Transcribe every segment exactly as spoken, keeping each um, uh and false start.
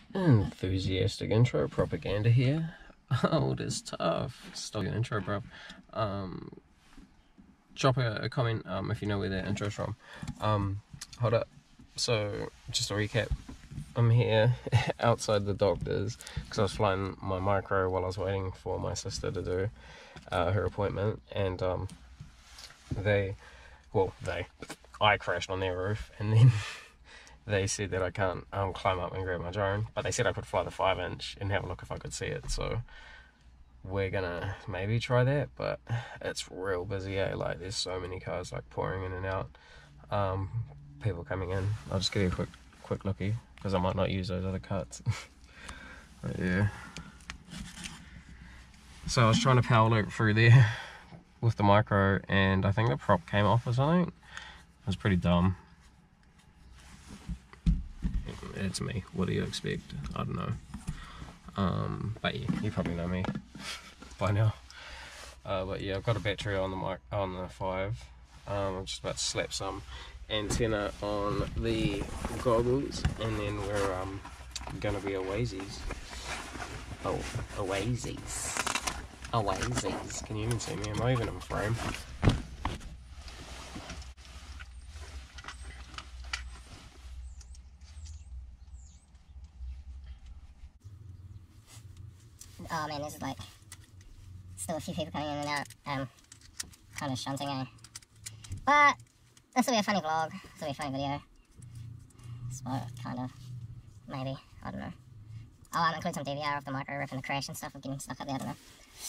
Enthusiastic intro propaganda here. Oh, it is tough. Still an intro, bro. Um, drop a, a comment um, if you know where that intro's from. Um, hold up. So, just a recap. I'm here outside the doctor's because I was flying my micro while I was waiting for my sister to do uh, her appointment, and um, they, well, they, I crashed on their roof, and then they said that I can't um, climb up and grab my drone, but they said I could fly the five inch and have a look if I could see it, so we're gonna maybe try that, but it's real busy, eh? Like, there's so many cars like pouring in and out, um, people coming in. I'll just give you a quick, quick looky, because I might not use those other cuts. But yeah. So I was trying to power loop through there with the micro, and I think the prop came off or something. It was pretty dumb. It's me. What do you expect? I don't know. Um, but yeah, you probably know me by now. Uh, but yeah, I've got a battery on the mic on the five. Um, I'm just about to slap some antenna on the goggles, and then we're um gonna be oases. Oh, oases. Oases. Can you even see me? Am I even in frame? Oh man, this is like still a few people coming in and out. Um, kind of shunting, eh? But this will be a funny vlog. This will be a funny video. So kind of, maybe, I don't know. I'll um, include some D V R of the micro rip and the crash and stuff of getting stuck up there. I don't know.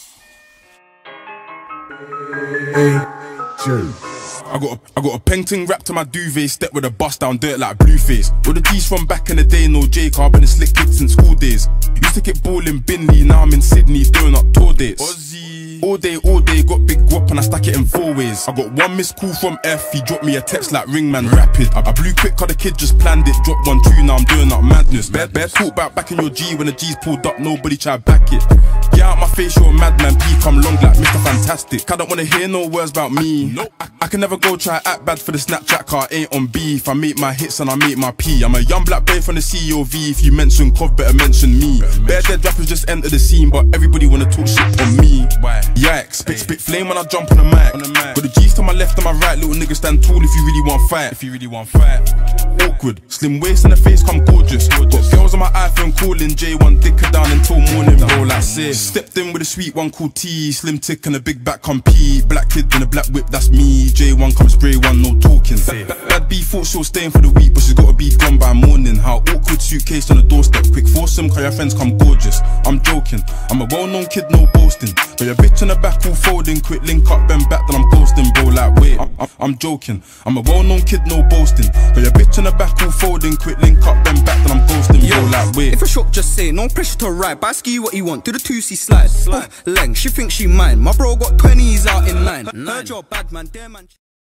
Hey, Joe. I got a, I got a painting wrapped to my duvet, step with a bust down dirt like Blueface. All the G's from back in the day, no J car, been a slick kid since school days. Used to get ball in Binley, now I'm in Sydney doing up tour dates. Aussie. All day, all day, got big guap and I stack it in four ways. I got one missed call from F, he dropped me a text like Ringman rapid. I, I blew quick cause the kid just planned it, dropped one true, now I'm doing up madness. Bear, bear talk about back in your G, when the G's pulled up, nobody try back it. Get out my face, you're a madman, P come long like Mister Fantastic. I don't wanna hear no words about me. Nope. I, I can never go try act bad for the Snapchat car, ain't on beef. I make my hits and I make my P. I'm a young black boy from the C O V, if you mention Cov, better mention me. Bare dead rappers just enter the scene, but everybody wanna talk shit on me. Why? Yikes, spit, spit flame when I jump on the mic. Got the G's to my left and my right, little nigga stand tall if you really want fight. If you really want fight. Awkward, slim waist and the face come gorgeous. Got girls on my iPhone calling J one, dicker down until morning, bro, like say. Stepped in with a sweet one called T, slim tick and a big back compete. Black kid in a black whip, that's me. J one come spray one, no talking. Bad B thought she was staying for the week, but she's gotta be gone by morning. How awkward, suitcase on the doorstep, quick foursome, cause your friends come gorgeous. I'm joking, I'm a well-known kid, no boasting. Got your bitch in the back all folding, quick link up, bend back, then I'm ghosting, bro, like wait, I'm, I'm, I'm joking. I'm a well-known kid, no boasting. Got your bitch in the back all folding, quick link up, bend back, then I'm ghosting, bro, like wait. If a shot, just say, no pressure to ride, but ask you what you want, do the two C slide. Slide. Oh, Leng, she thinks she mine, my bro got twenties out in nine. Nine. Heard you're bad man, damn man.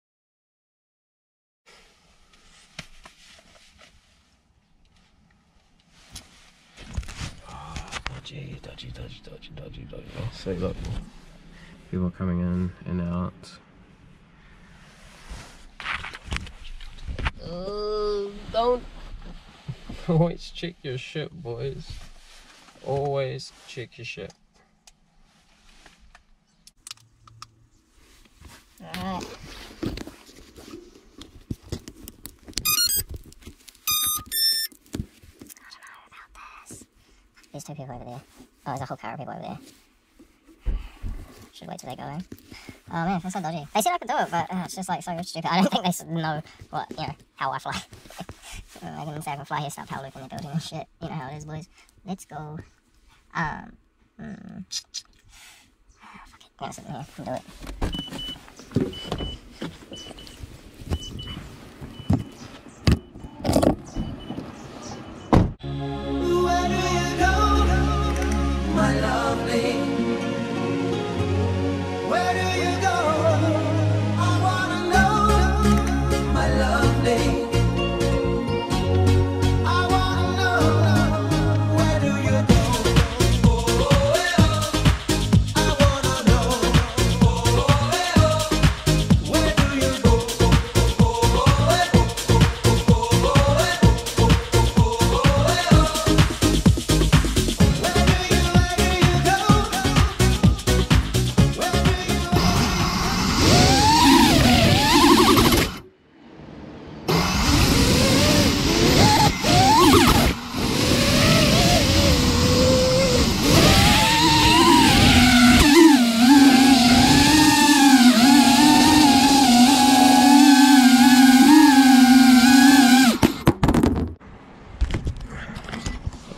Dodgy, dodgy, dodgy, dodgy, dodgy, dodgy. So look, people coming in and out. Uh, don't always check your shit, boys. Always check your shit. Alright. There's two people over there. Oh, there's a whole car of people over there. Should wait till they go in. Oh man, that's so dodgy. They said I could do it, but uh, it's just like so stupid. I don't think they know what, you know, how I fly. I can say I can fly here, start power looping the building and shit. You know how it is, boys. Let's go. Um. Mm, fuck it. I'm gonna sit in here and do it.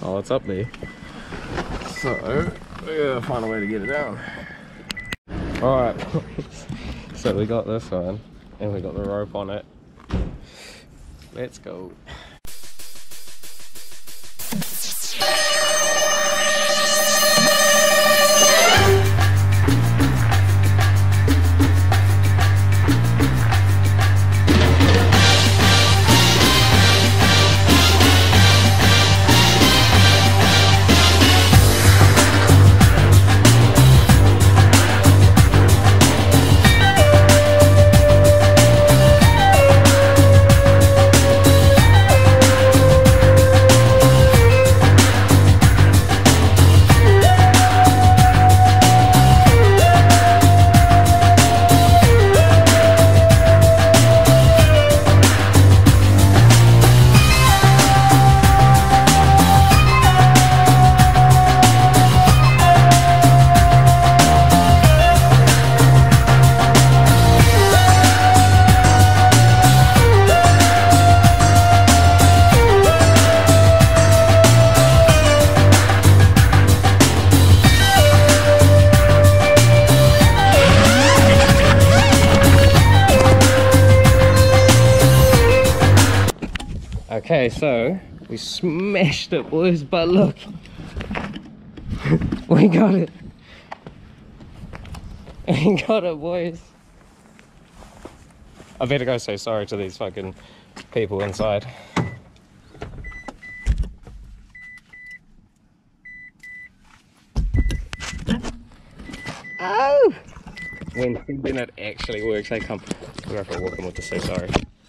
Oh, it's up there. So, we gotta find a way to get it down. Alright, so we got this one, and we got the rope on it. Let's go. Okay, so we smashed it, boys, but look, we got it. We got it, boys. I better go say sorry to these fucking people inside. Oh! When, when it actually works, they come. We're up at walking with to say sorry.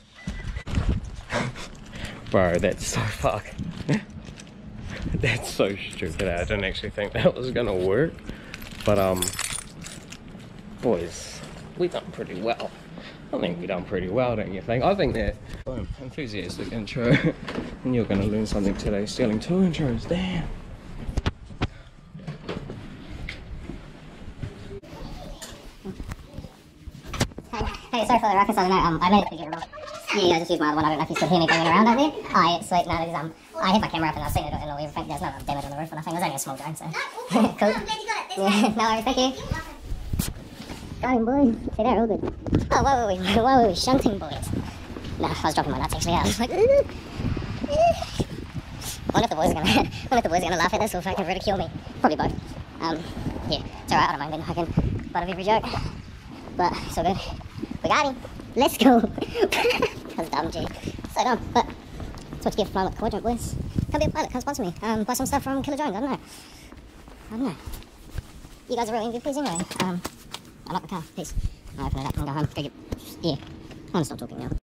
Bro, that's so fuck. That's so stupid. I didn't actually think that was gonna work. But um boys, we done pretty well. I think we done pretty well, don't you think? I think that boom, enthusiastic intro. And you're gonna learn something today, stealing two intros, damn. Hey, sorry for the ruckus, I don't know, um, I made it pretty good. Yeah, I just used my other one, I don't know if you could hear me banging around out there. Oh, yeah, sweet, no, because, um, I hit my camera up and I've seen it and all everything. There's no damage on the roof or nothing, it was only a small drone, so. Cool. I'm glad you got it. Yeah, no worries, thank you. Got him, boys. See, they're all good. Oh, why were we, why were we shunting, boys? No, I was dropping my nuts actually, I was like, ooh, ooh. Wonder if the boys are gonna, wonder if the boys are gonna laugh at this or fucking ridicule me. Probably both. Um, yeah, it's alright, I don't mind being fucking part of every joke. But, so good. We got him. Let's go. That's dumb, G. So dumb. But that's what you get for flying with Quadrant, boys. Come be a pilot, come sponsor me. Um, buy some stuff from Killer Drones, I don't know. I don't know. You guys are real M V Ps anyway. Um, I like the car. Peace. I'll open it up and go home. Go get... Yeah. I'm gonna stop talking now.